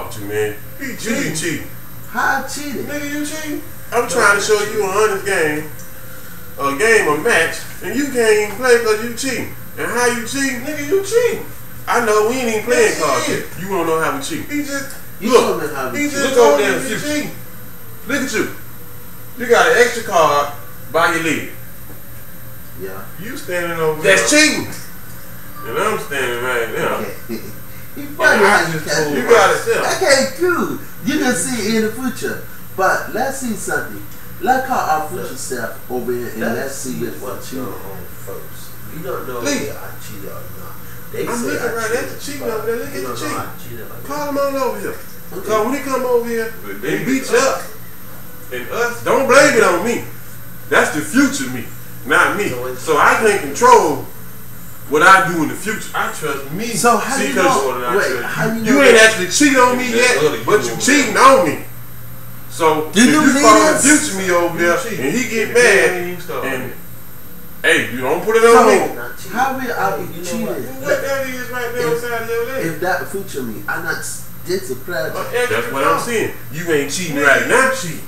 talk to, man. You cheating. How I cheated? Nigga, you cheating? I'm trying to show you an honest game. A game, a match, and you can't even play because you cheating. And how you cheating? Nigga, you cheating. I know, we ain't even playing cards yet. You wanna know how we cheat. He just, look over there in the future. Look at you. You got an extra card by your leg. Yeah. You standing over there. That's cheating. And I'm standing right now. You got it. Okay, cool. You can see in the future. But let's see something. Let's call our future self over here and let's see what you on first. You don't know if I cheated or not. I'm looking right at the cheating over there. Look at the cheating. Call them on over here. Because when he come over here, they beat you up. And us, don't blame it on me. That's the future me, not me. So I can't control what I do in the future. I trust me. So how you know? You ain't actually cheating on me yet, but you cheating on me. So if you follow the future me over there and he get mad, and hey, you don't put it on me. How will I be cheating? What that is right there inside of your leg? If that future me, I not disciplined. That's what I'm saying. You ain't cheating right now, cheating.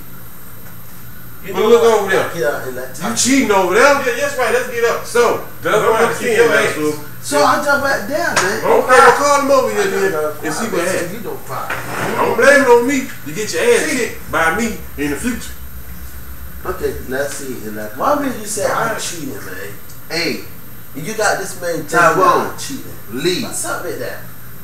But look over there. You cheating over there? Yeah, that's right. Let's get up. So that's what I'm saying. So I jump back down, man. Okay, well, call him over here then and see what happens. You don't fight. Don't blame it on me to get your ass kicked by me in the future. Okay, let's see. Why would you say I'm cheating, man? Hey, you got this man Tyrone cheating. Lee. What's up with that?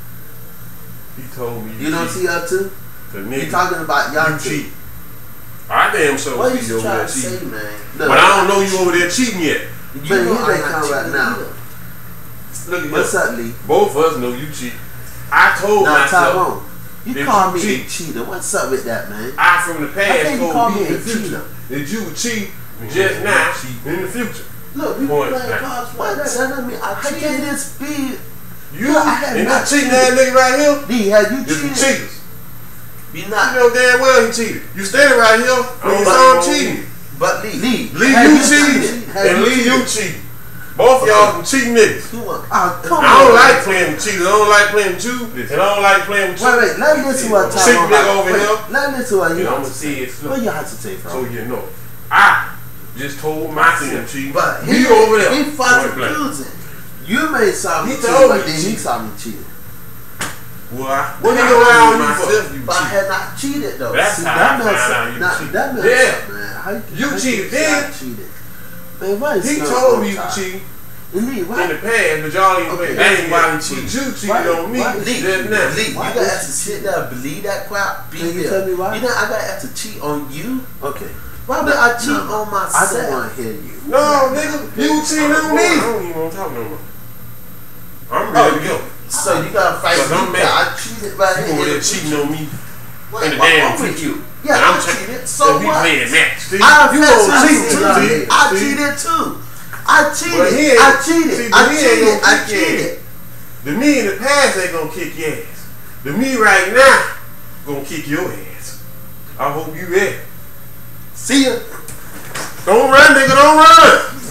He told me you don't see her too? You talking about y'all cheat? I damn so what see you over there cheating. Say, man? But I don't know you over there cheating yet. But here they come right now. Look at what's up, Lee? Both of us know you cheat. I told myself. Tyrone, you call me a cheater. What's up with that, man? I from the past told me in the future that you would cheat just now in the future. Look, we playing cards. What telling me I cheated this speed? You and that cheating ass nigga right here? Lee, have you cheated? Cheaters. You not. You know damn well he cheated. You standing right here when you saw him cheating. But Lee, you cheated. And Lee, you cheated. Both of y'all some cheating niggas. I don't like playing with cheaters. I don't like playing with you. And I don't like playing with you. Wait, let me listen to what Cheating nigga over here. Let me listen to what you I'm going to see it. Where you have to take from? So you know. I just told myself cheating. But he over there. He fucking confusing. You made something cheating, but then he saw me cheating. What did you allow myself? But I had not cheated though. That's how I found out you cheated. That man. You cheated then. Man, what is he told me you cheated in the past, but y'all ain't playing. That's why he cheated. You cheated on me. Lee, you gotta have to sit there and believe that crap. Can you tell me why? You know I gotta have to cheat on you. Okay. Why would I cheat on myself? I don't want to hear you. No, nigga, you cheating on me. I don't even want to talk no more. I'm ready to go. So you gotta fight me. I cheated right here. You over there cheating on me in the damn future. Yeah, I cheated. So what? We playing match. I cheated too. I cheated. The me in the past ain't gonna kick your ass. The me right now gonna kick your ass. I hope you ready. See ya. Don't run, nigga. Don't run.